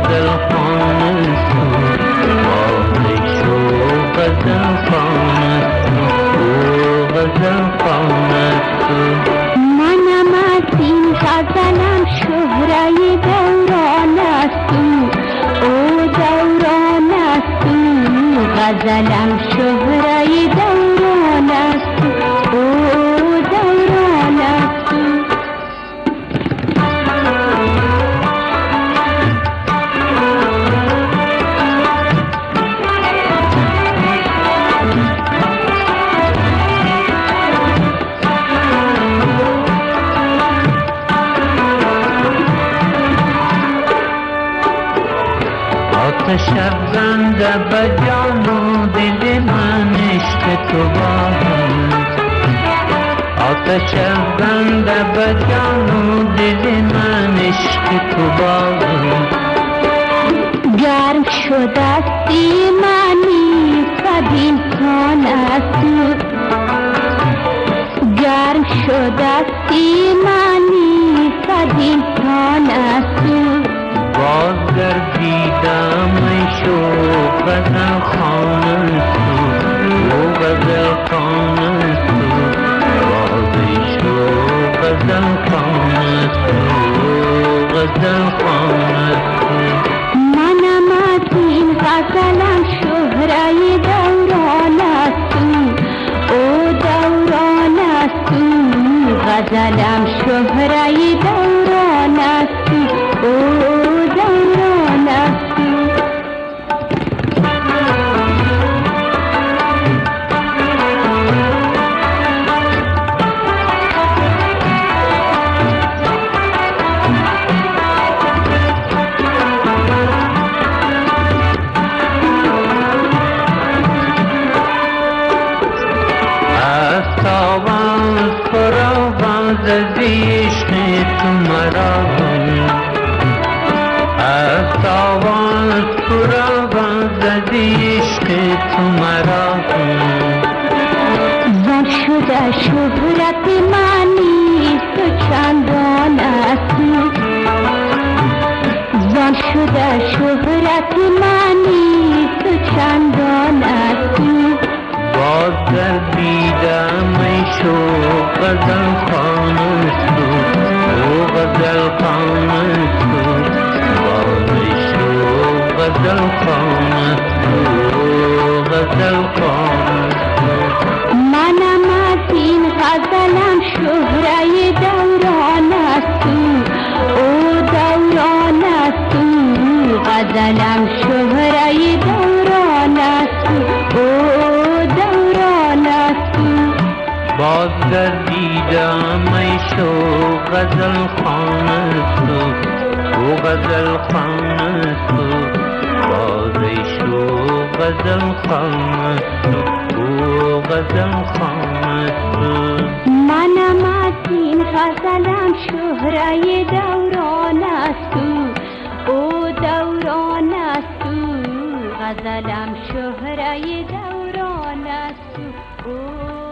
غزل خانه تو باغش و غزل خانه تو غزل خانه تو منم از این غزلم شهره دوران است او دوران است غزلم شهره دوران است او دوران است آتش افزنده به جان و دل من عشق تو باز آتش افزنده به جان و دل من عشق تو باز گرم شده است ایمانی صد انسان است گرم شده است ایمانی صد انسان است باز گردیدم شو غزل خانه تو غزل خانه تو باز شو غزل خانه تو غزل خانه تو منم از این غزلم شهره دوران است او دوران است غزلم شهره دوران است او دوران است تاوان فراوان زیشت تو مرا از تاوان فراوان زیشت تو مرا زن شده شهرت منی تو چندان است زن شده شهرت منی تو چندان است باز گردیدم شو غزل خانه تو او غزل خانه تو باز شو غزل خانه تو غزل خانه تو منم از این غزلم شهره دوران است او دوران است غزلم شهره دوران است او دوران است باز گردیدم شو غزل خانه تو او غزل خانه تو باز شو غزل خانه تو او غزل خانه تو منم از این غزلم شهره دوران است او دوران است غزلم شهره دوران است او